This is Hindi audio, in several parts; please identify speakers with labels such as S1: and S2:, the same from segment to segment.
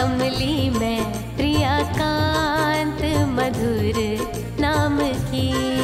S1: कमली में प्रियाकांत मधुर नाम की।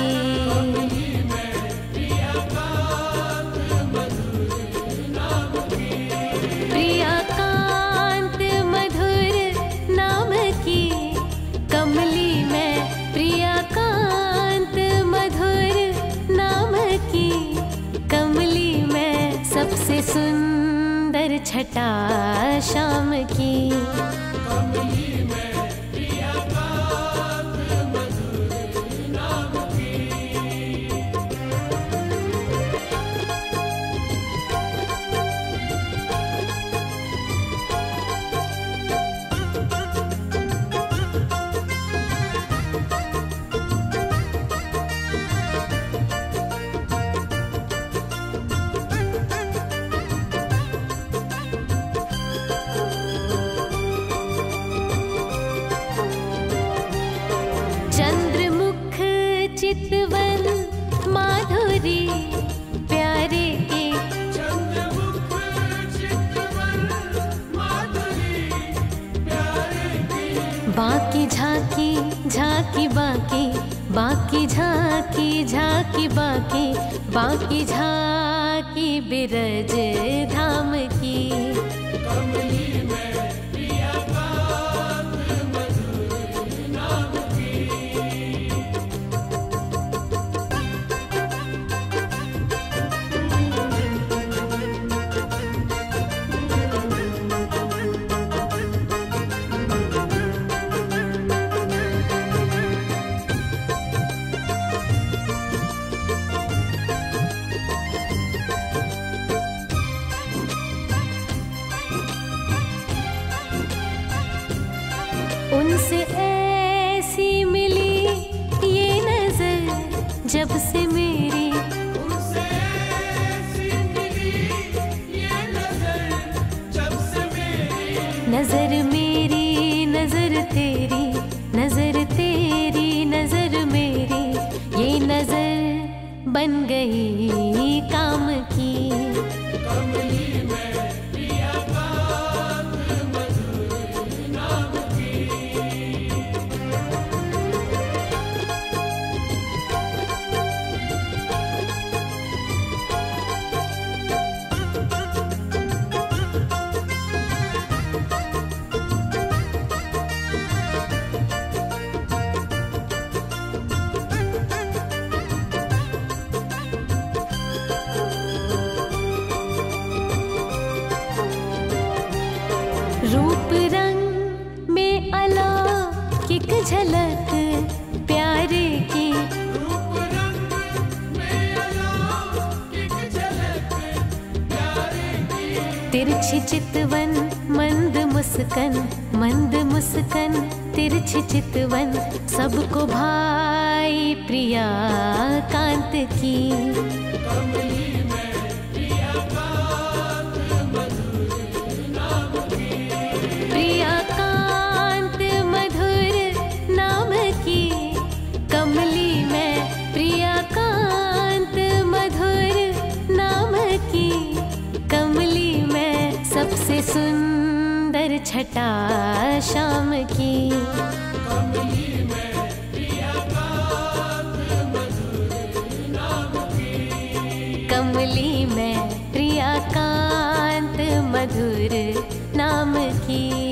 S1: प्रियाकांत मधुर नाम की, कमली में प्रियाकांत मधुर नाम की। कमली में सबसे सुंदर छटा श्याम की।
S2: कमली में प्रियाकांत मधुर नाम की।
S1: चंद्रमुख चितवन माधुरी प्यारे के।
S2: चंद्रमुख चितवन माधुरी प्यारे की।
S1: बाकी झांकी झांकी बाकी, बाकी झांकी झांकी बाकी, बाकी झांकी बिरज धाम की।
S2: कमली में प्रियाकांत मधुर नाम की।
S1: उनसे ऐसी मिली ये नजर जब से मेरी।
S2: उनसे ऐसी मिली ये नजर जब से मेरी।
S1: नजर मेरी नजर तेरी, नजर तेरी नजर मेरी, ये नजर बन गई काम की।
S2: कमली में प्रियाकांत मधुर नाम की।
S1: रूप रंग में अलौकिक झलक प्यारे की।
S2: रूप रंग में अलौकिक झलक प्यारे की।
S1: तिरछी चितवन मंद मुस्कन, मंद मुस्कन तिरछी चितवन, सबको भाई प्रियाकांत की।
S2: कमली में प्रियाकांत मधुर नाम की।
S1: प्रियाकांत मधुर नाम की, कमली में प्रियाकांत मधुर नाम की। कमली में सबसे सुंदर छटा श्याम की।
S2: कमली में प्रियाकांत मधुर नाम की।
S1: कमली में प्रियाकांत मधुर नाम की।